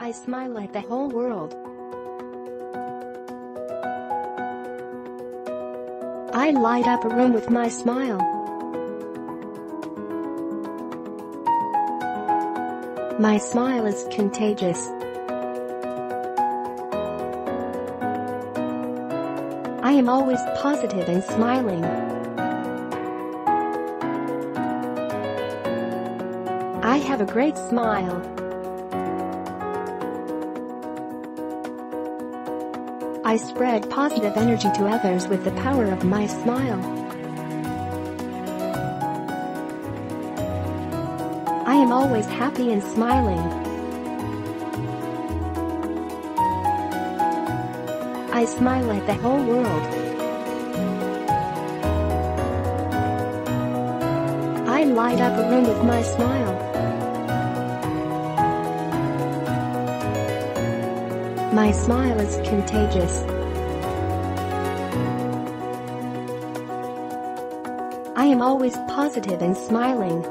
I smile at the whole world. I light up a room with my smile. My smile is contagious. I am always positive and smiling. I have a great smile. I spread positive energy to others with the power of my smile. I am always happy and smiling. I smile at the whole world. I light up a room with my smile. My smile is contagious. I am always positive and smiling.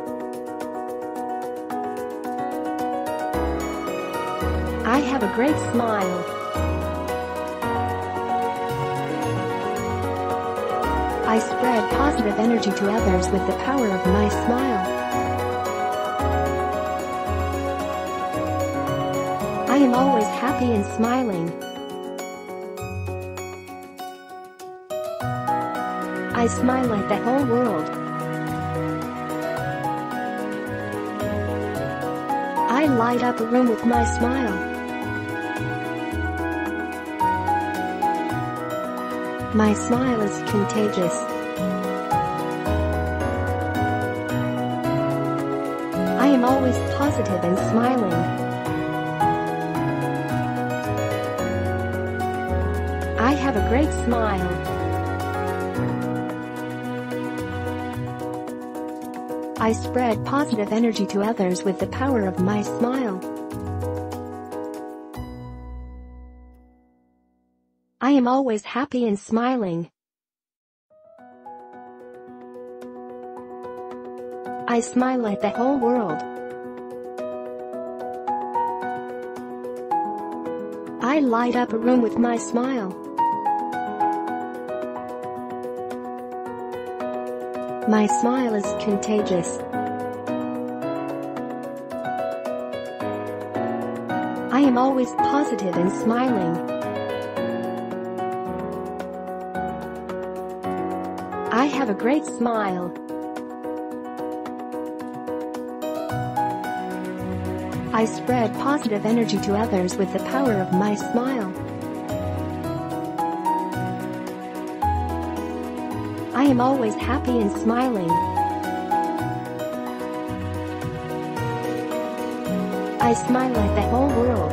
I have a great smile. I spread positive energy to others with the power of my smile. I am always happy and smiling. I smile at the whole world. I light up a room with my smile. My smile is contagious. I am always positive and smiling. I have a great smile. I spread positive energy to others with the power of my smile. I am always happy and smiling. I smile at the whole world. I light up a room with my smile. My smile is contagious. I am always positive and smiling. I have a great smile. I spread positive energy to others with the power of my smile. I am always happy and smiling. I smile at the whole world.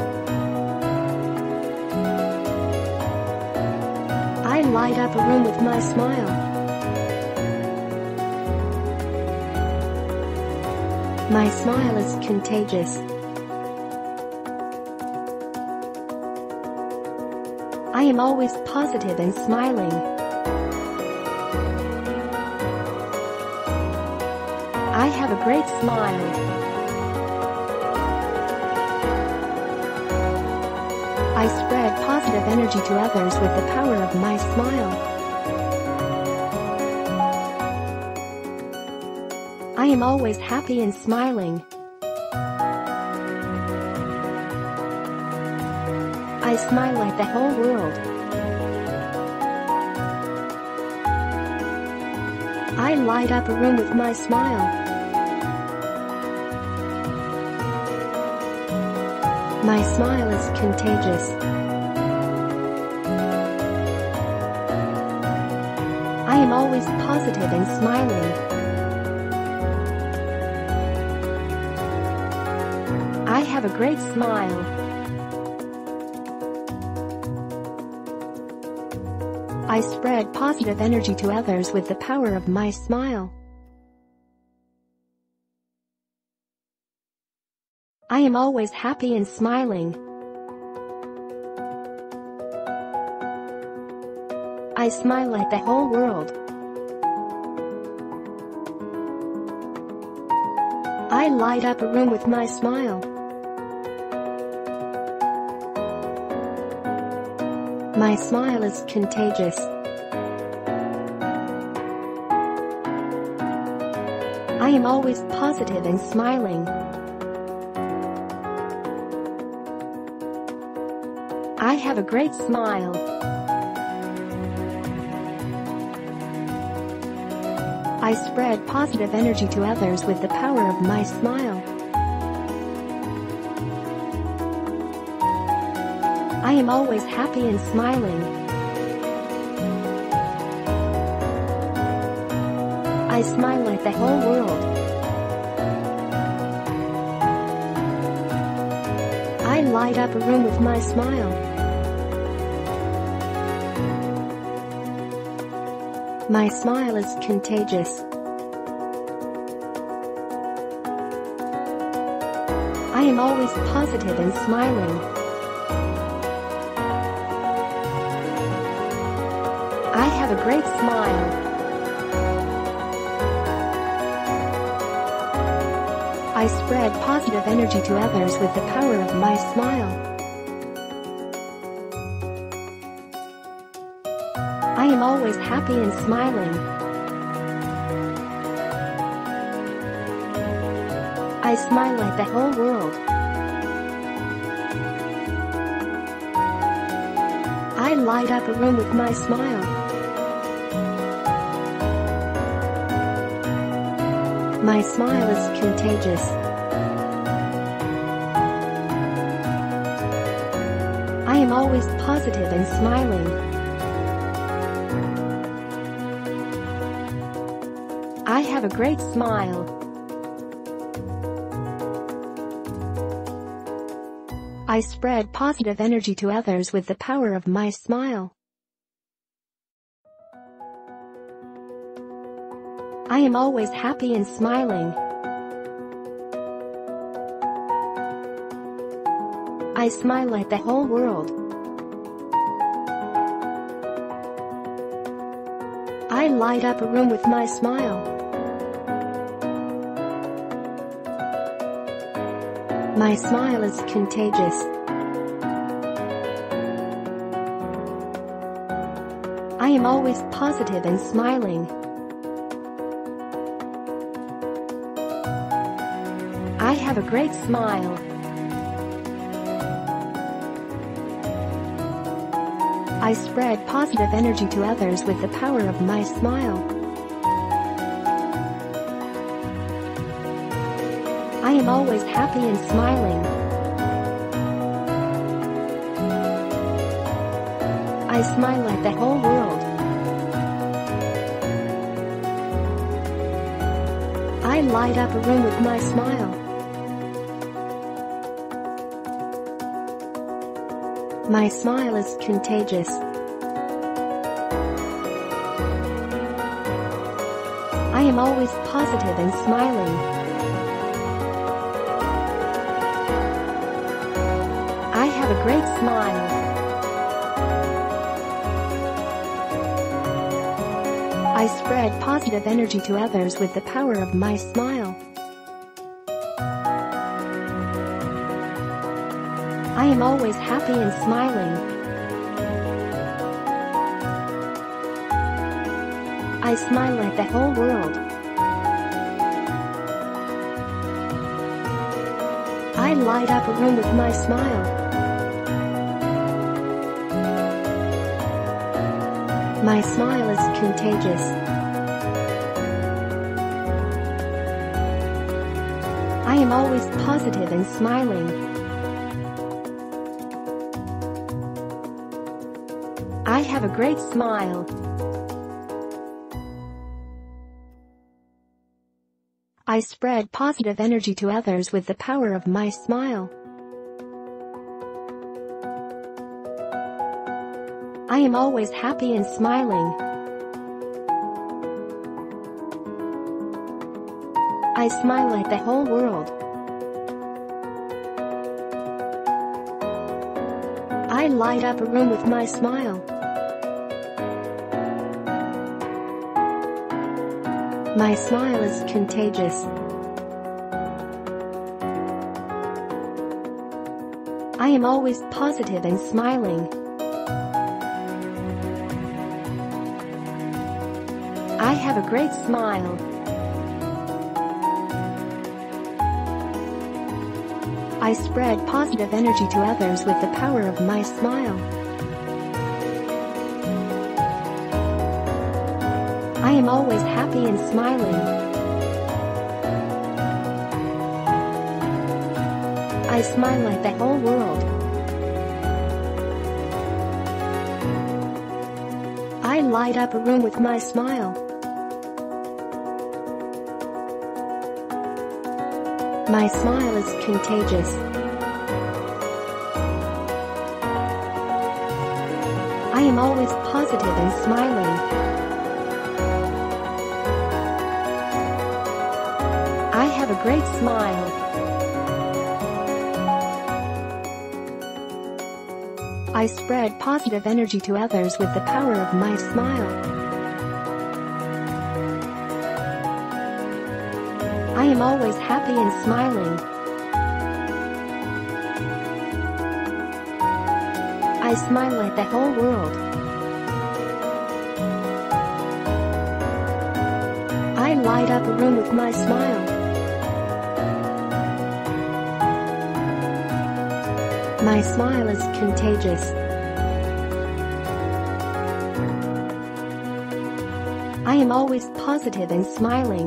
I light up a room with my smile. My smile is contagious. I am always positive and smiling. I have a great smile. I spread positive energy to others with the power of my smile. I am always happy and smiling. I smile at the whole world. I light up a room with my smile. My smile is contagious. I am always positive and smiling. I have a great smile. I spread positive energy to others with the power of my smile. I am always happy and smiling. I smile at the whole world. I light up a room with my smile. My smile is contagious. I am always positive and smiling. I have a great smile. I spread positive energy to others with the power of my smile. I am always happy and smiling. I smile at the whole world. I light up a room with my smile. My smile is contagious. I am always positive and smiling. I have a great smile. I spread positive energy to others with the power of my smile. I am always happy and smiling. I smile at the whole world. I light up a room with my smile. My smile is contagious. I am always positive and smiling. I have a great smile. I spread positive energy to others with the power of my smile. I am always happy and smiling. I smile at the whole world. I light up a room with my smile. My smile is contagious. I am always positive and smiling. I have a great smile. I spread positive energy to others with the power of my smile. I am always happy and smiling. I smile at the whole world. I light up a room with my smile. My smile is contagious. I am always positive and smiling. I have a great smile. I spread positive energy to others with the power of my smile. I am always happy and smiling. I smile at the whole world. I light up a room with my smile. My smile is contagious. I am always positive and smiling. I have a great smile. I spread positive energy to others with the power of my smile. I am always happy and smiling. I smile at the whole world. I light up a room with my smile. My smile is contagious. I am always positive and smiling. I have a great smile. I spread positive energy to others with the power of my smile. I am always happy and smiling. I smile at the whole world. I light up a room with my smile. My smile is contagious. I am always positive and smiling. I have a great smile. I spread positive energy to others with the power of my smile. I am always happy and smiling. I smile at the whole world. I light up a room with my smile. My smile is contagious. I am always positive and smiling.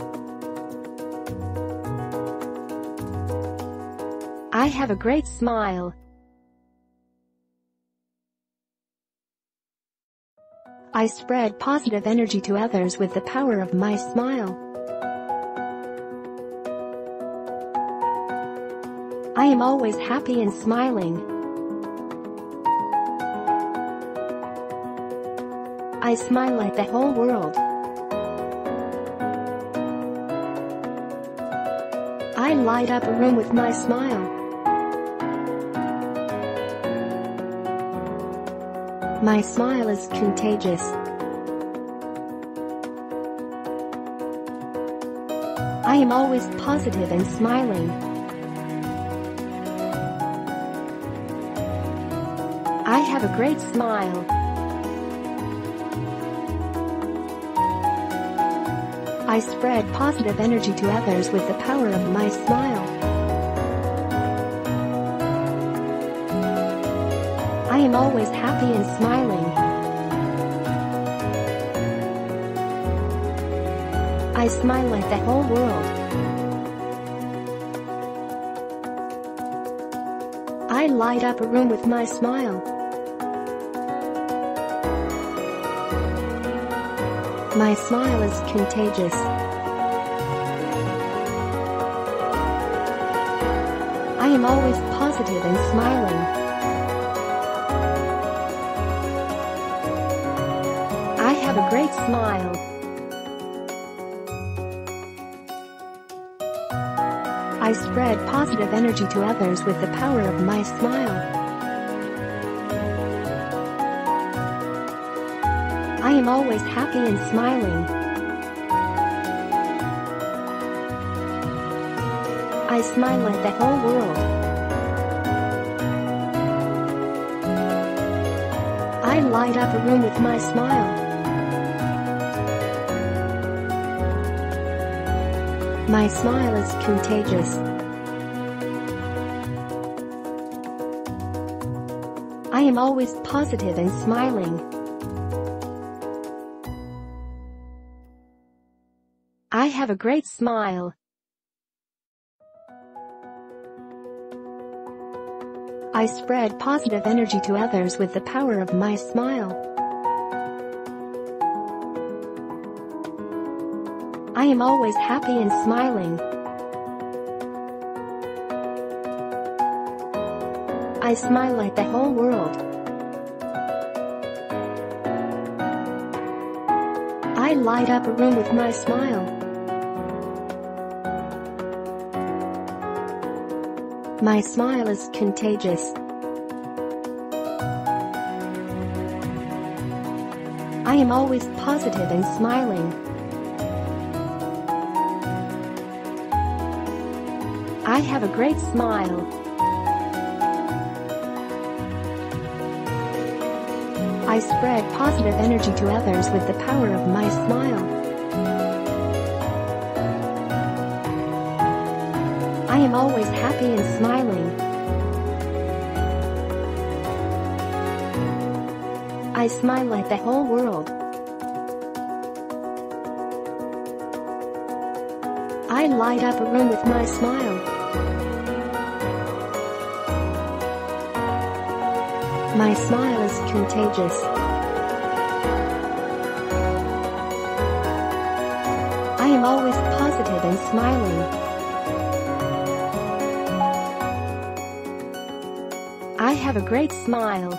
I have a great smile. I spread positive energy to others with the power of my smile. I am always happy and smiling. I smile at the whole world. I light up a room with my smile. My smile is contagious. I am always positive and smiling. I have a great smile. I spread positive energy to others with the power of my smile. I am always happy and smiling. I smile at the whole world. I light up a room with my smile. My smile is contagious. I am always positive and smiling. I have a great smile. I spread positive energy to others with the power of my smile. I am always happy and smiling. I smile at the whole world. I light up a room with my smile. My smile is contagious. I am always positive and smiling. I have a great smile. I spread positive energy to others with the power of my smile. I am always happy and smiling. I smile at the whole world. I light up a room with my smile. My smile is contagious. I am always positive and smiling. I have a great smile. I spread positive energy to others with the power of my smile. I am always happy and smiling. I smile at the whole world. I light up a room with my smile. My smile is contagious. I am always positive and smiling. I have a great smile.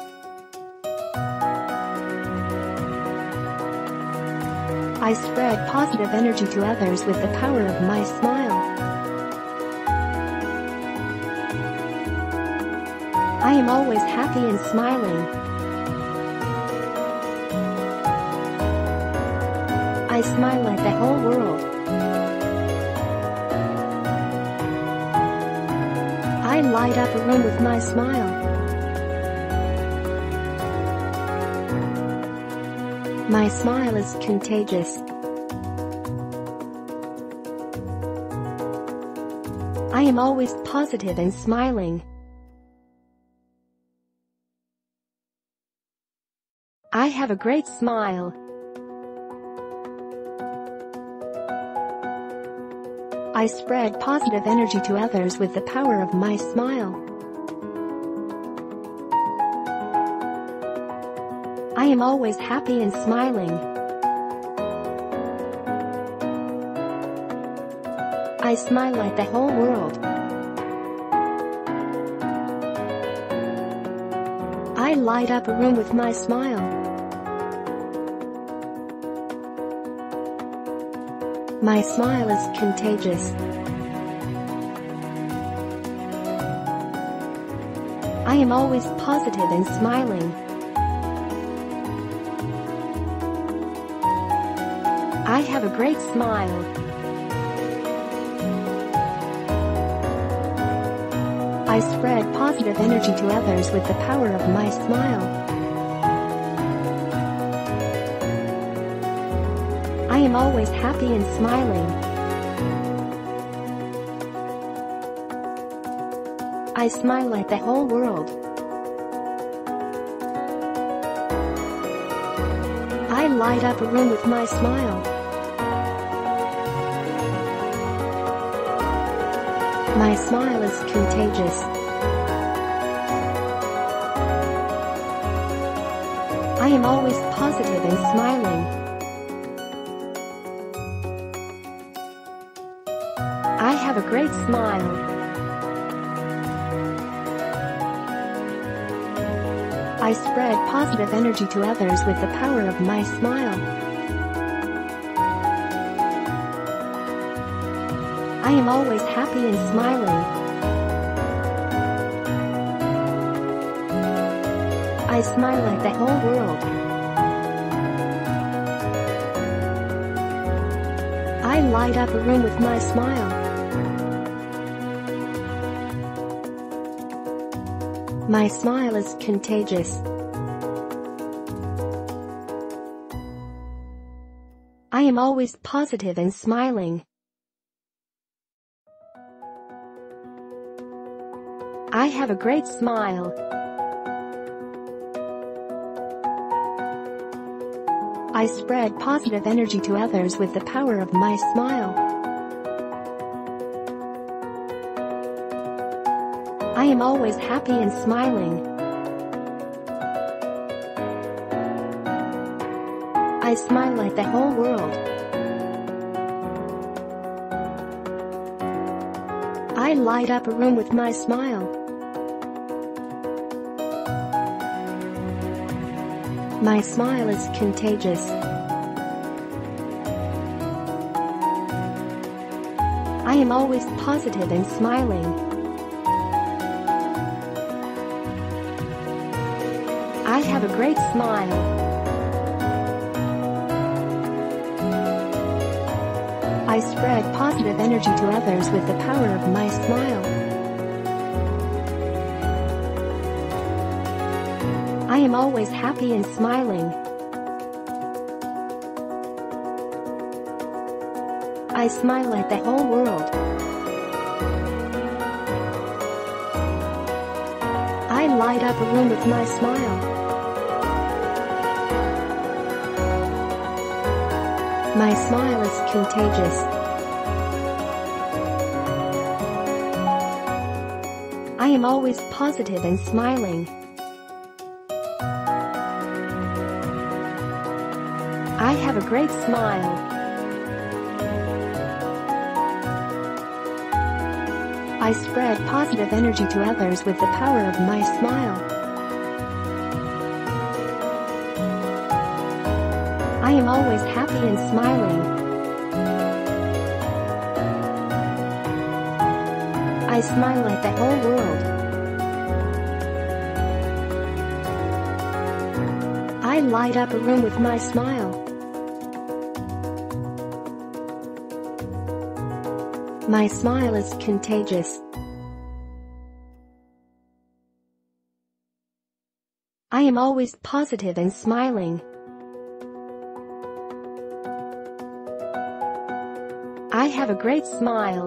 I spread positive energy to others with the power of my smile. I am always happy and smiling. I smile at the whole world. I light up a room with my smile. My smile is contagious. I am always positive and smiling. I have a great smile. I spread positive energy to others with the power of my smile. I am always happy and smiling. I smile at the whole world. I light up a room with my smile. My smile is contagious. I am always positive and smiling. I have a great smile. I spread positive energy to others with the power of my smile. I am always happy and smiling. I smile at the whole world. I light up a room with my smile. My smile is contagious. I am always positive and smiling. I have a great smile. I spread positive energy to others with the power of my smile. I am always happy and smiling. I smile at the whole world. I light up a room with my smile. My smile is contagious. I am always positive and smiling. I have a great smile. I spread positive energy to others with the power of my smile. I am always happy and smiling. I smile at the whole world. I light up a room with my smile. My smile is contagious. I am always positive and smiling. I have a great smile. I spread positive energy to others with the power of my smile. I am always happy and smiling. I smile at the whole world. I light up a room with my smile. My smile is contagious. I am always positive and smiling. I have a great smile. I spread positive energy to others with the power of my smile. I am always happy and smiling. I smile at the whole world. I light up a room with my smile. My smile is contagious. I am always positive and smiling. I have a great smile.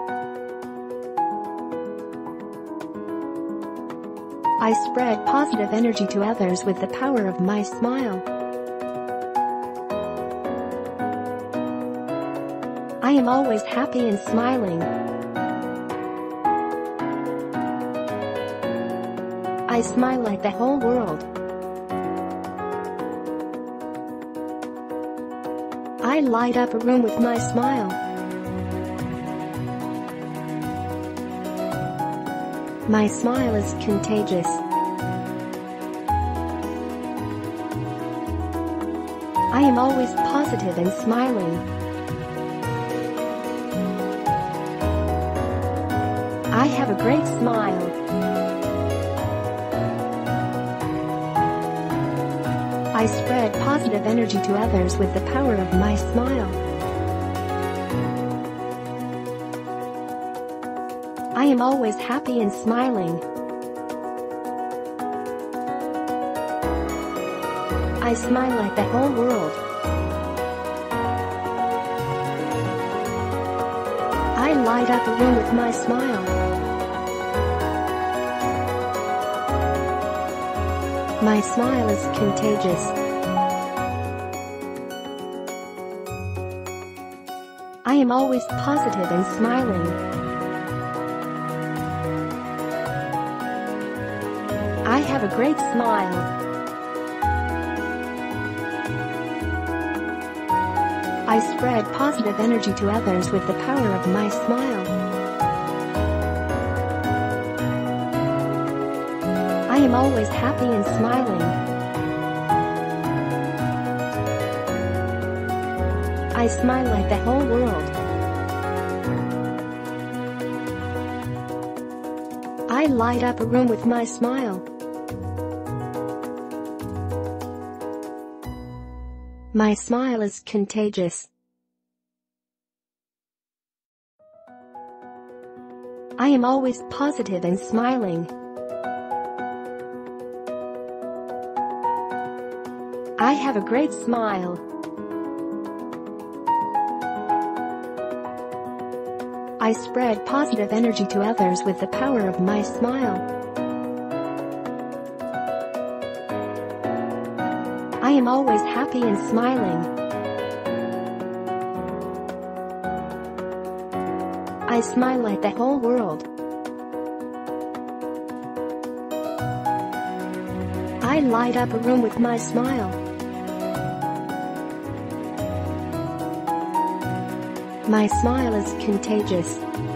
I spread positive energy to others with the power of my smile. I am always happy and smiling. I smile at the whole world. I light up a room with my smile. My smile is contagious. I am always positive and smiling. I have a great smile. I spread positive energy to others with the power of my smile. I am always happy and smiling. I smile at the whole world. I light up a room with my smile. My smile is contagious. I am always positive and smiling. I have a great smile. I spread positive energy to others with the power of my smile. I am always happy and smiling. I smile at the whole world. I light up a room with my smile. My smile is contagious. I am always positive and smiling. I have a great smile. I spread positive energy to others with the power of my smile. I am always happy and smiling. I smile at the whole world. I light up a room with my smile. My smile is contagious.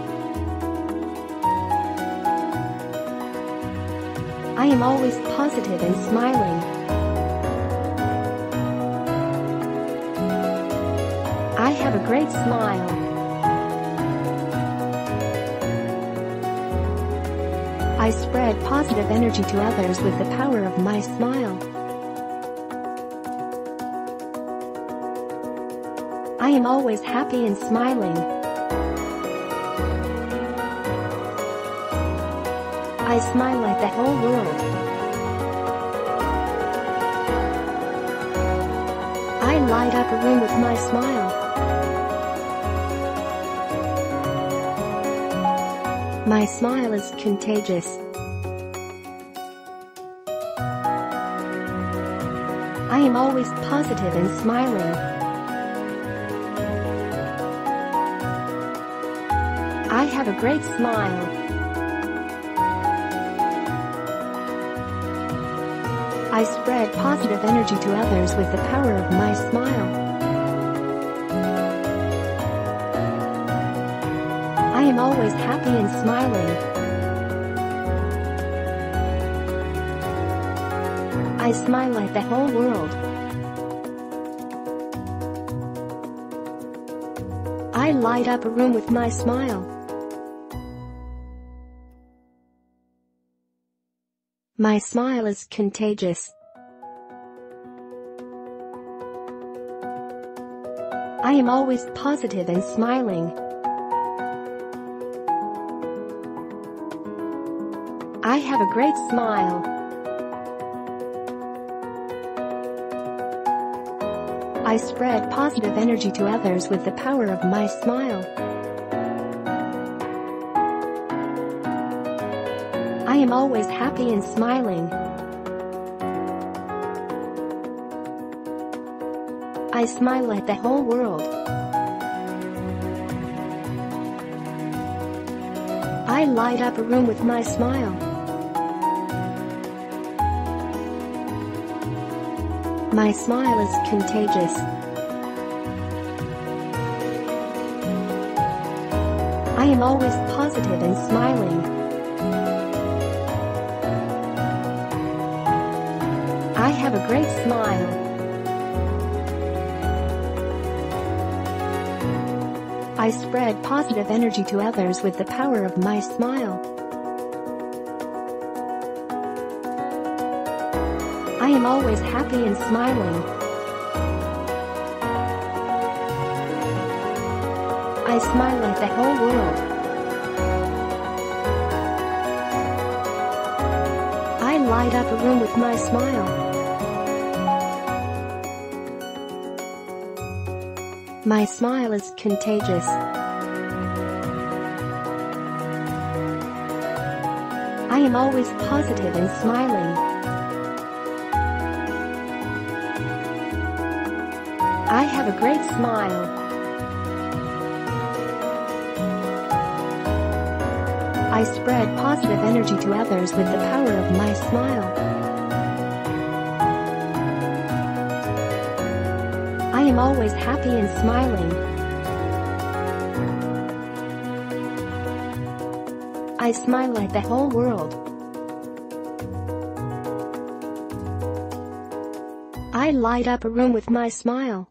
I am always positive and smiling. I have a great smile. I spread positive energy to others with the power of my smile. I am always happy and smiling. I smile at the whole world. light up a room with my smile. My smile is contagious. I am always positive and smiling. I have a great smile. I spread positive energy to others with the power of my smile. I am always happy and smiling. I smile at the whole world. I light up a room with my smile. My smile is contagious. I am always positive and smiling. I have a great smile. I spread positive energy to others with the power of my smile. I am always happy and smiling. I smile at the whole world. I light up a room with my smile. My smile is contagious. I am always positive and smiling. I have a great smile. I spread positive energy to others with the power of my smile. I am always happy and smiling. I smile at the whole world. I light up a room with my smile. My smile is contagious. I am always positive and smiling. I have a great smile. I spread positive energy to others with the power of my smile. I am always happy and smiling. I smile at the whole world. I light up a room with my smile.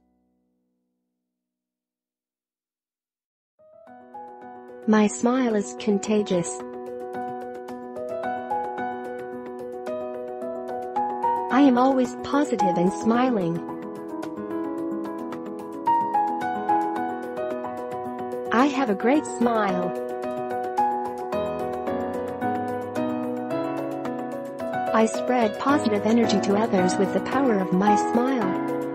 My smile is contagious. I am always positive and smiling. I have a great smile. I spread positive energy to others with the power of my smile.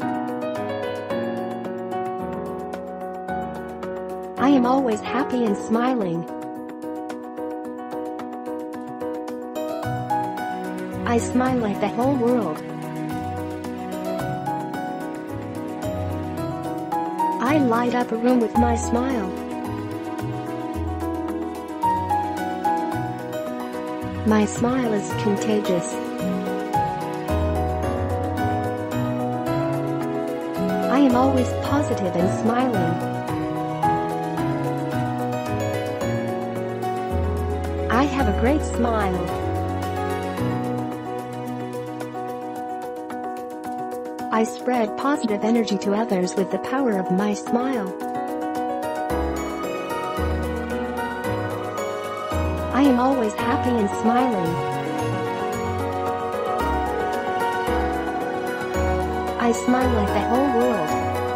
I am always happy and smiling. I smile at the whole world. I light up a room with my smile. My smile is contagious. I am always positive and smiling. I have a great smile. I spread positive energy to others with the power of my smile. I am always happy and smiling. I smile at the whole world.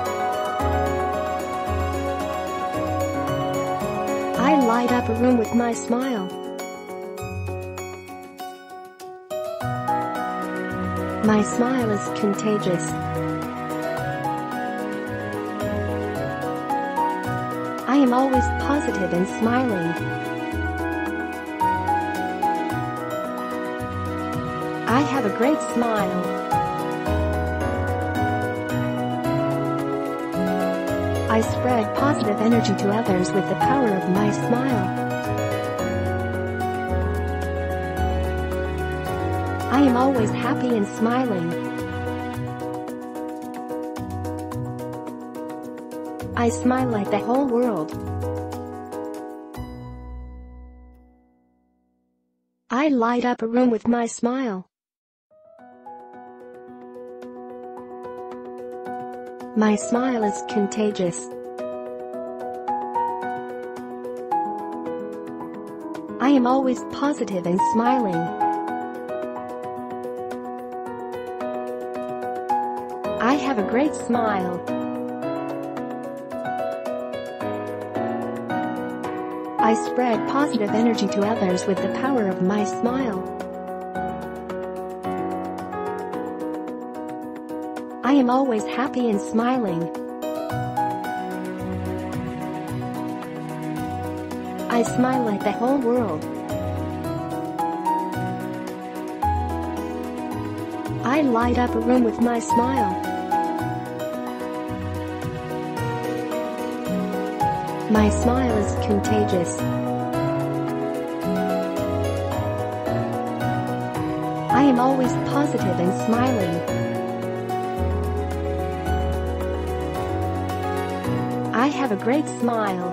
I light up a room with my smile. My smile is contagious. am always positive and smiling. I have a great smile. I spread positive energy to others with the power of my smile. I am always happy and smiling. I smile at the whole world. I light up a room with my smile. My smile is contagious. I am always positive and smiling. I have a great smile. I spread positive energy to others with the power of my smile. I am always happy and smiling. I smile at the whole world. I light up a room with my smile. My smile is contagious. I am always positive and smiling. I have a great smile.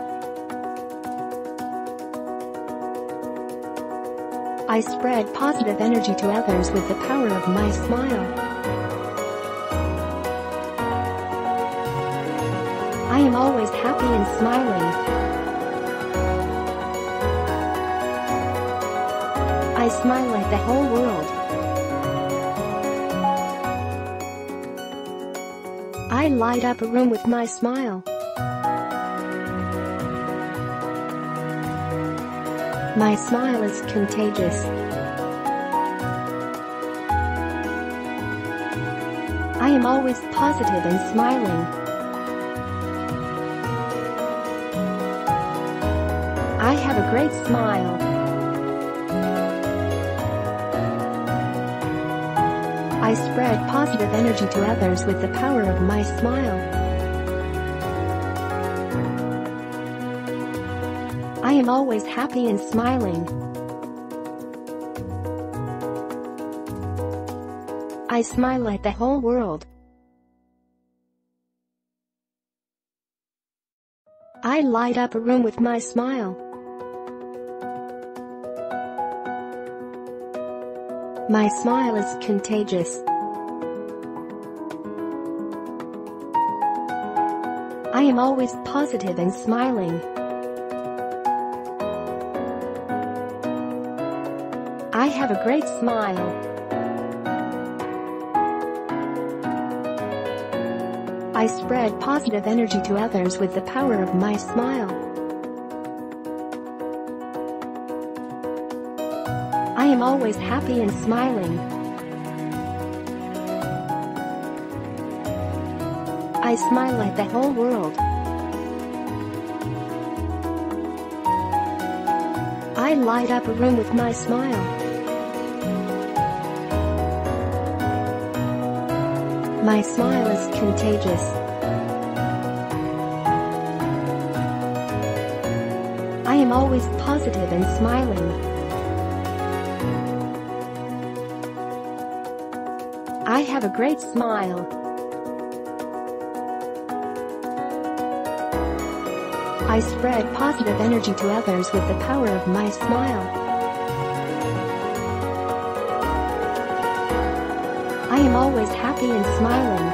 I spread positive energy to others with the power of my smile. I am always happy and smiling. I smile at the whole world. I light up a room with my smile. My smile is contagious. I am always positive and smiling. I have a great smile. I spread positive energy to others with the power of my smile. I am always happy and smiling. I smile at the whole world. I light up a room with my smile. My smile is contagious. I am always positive and smiling. I have a great smile. I spread positive energy to others with the power of my smile. I am always happy and smiling. I smile at the whole world. I light up a room with my smile. My smile is contagious. I am always positive and smiling. I have a great smile. I spread positive energy to others with the power of my smile. I am always happy and smiling.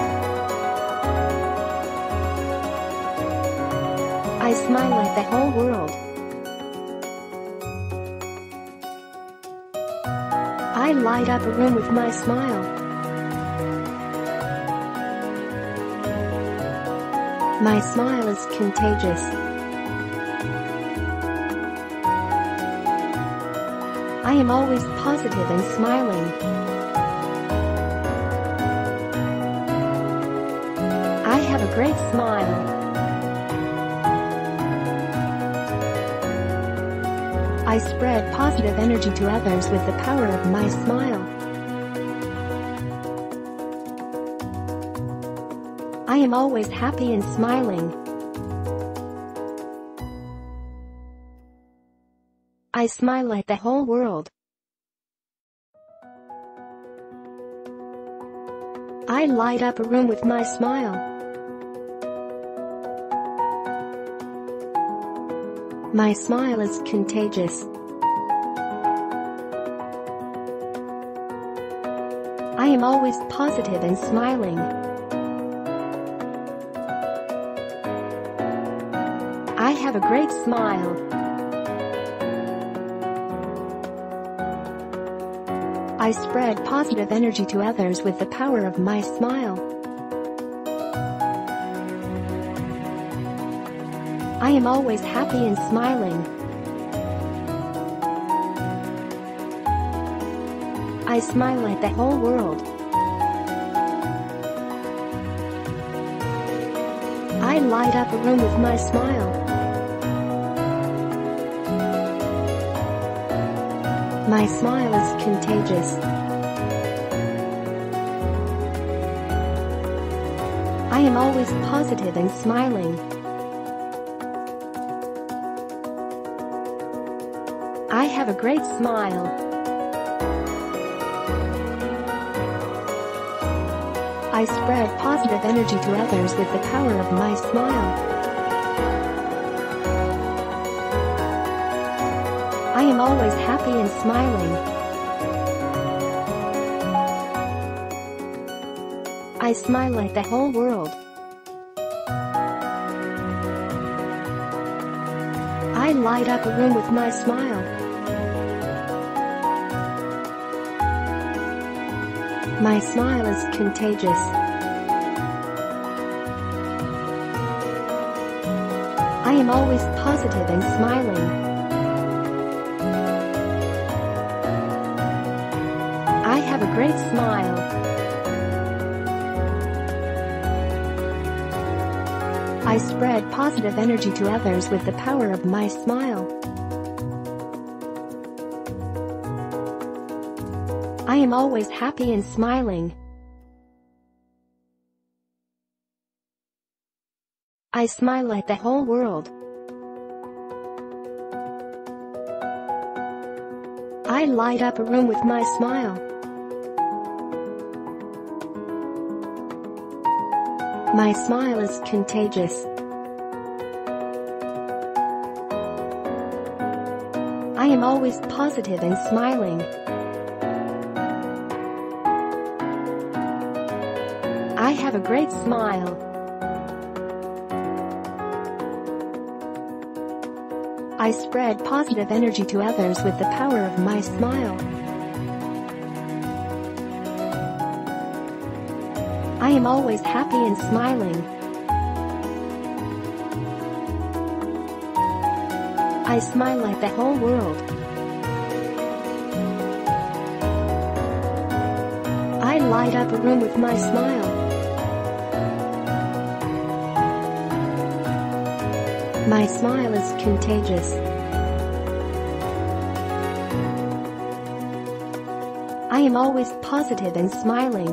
I smile at the whole world. I light up a room with my smile. My smile is contagious. I am always positive and smiling. I have a great smile. I spread positive energy to others with the power of my smile. I am always happy and smiling. I smile at the whole world. I light up a room with my smile. My smile is contagious. I am always positive and smiling. I have a great smile. I spread positive energy to others with the power of my smile. I am always happy and smiling. I smile at the whole world. I light up a room with my smile. My smile is contagious. I am always positive and smiling. I have a great smile. I spread positive energy to others with the power of my smile. I am always happy and smiling. I smile at the whole world. I light up a room with my smile. My smile is contagious. I am always positive and smiling. I have a great smile. I spread positive energy to others with the power of my smile. I am always happy and smiling. I smile at the whole world. I light up a room with my smile. My smile is contagious. I am always positive and smiling. I have a great smile. I spread positive energy to others with the power of my smile. I am always happy and smiling. I smile at the whole world. I light up a room with my smile. My smile is contagious. I am always positive and smiling.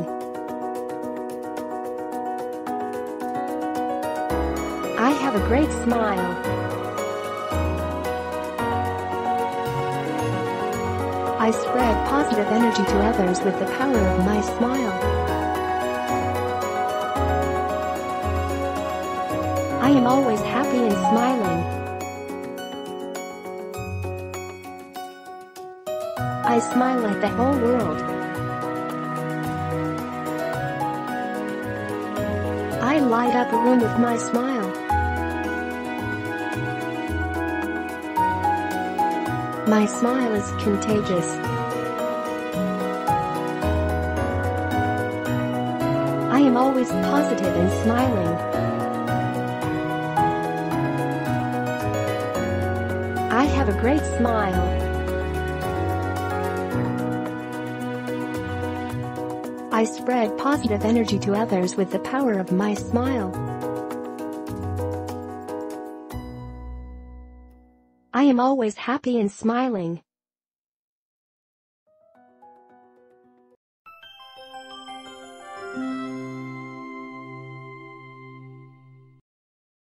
I have a great smile. I spread positive energy to others with the power of my smile. I am always happy and smiling. I smile at the whole world. I light up a room with my smile. My smile is contagious. I am always positive and smiling. I have a great smile. I spread positive energy to others with the power of my smile. I am always happy and smiling.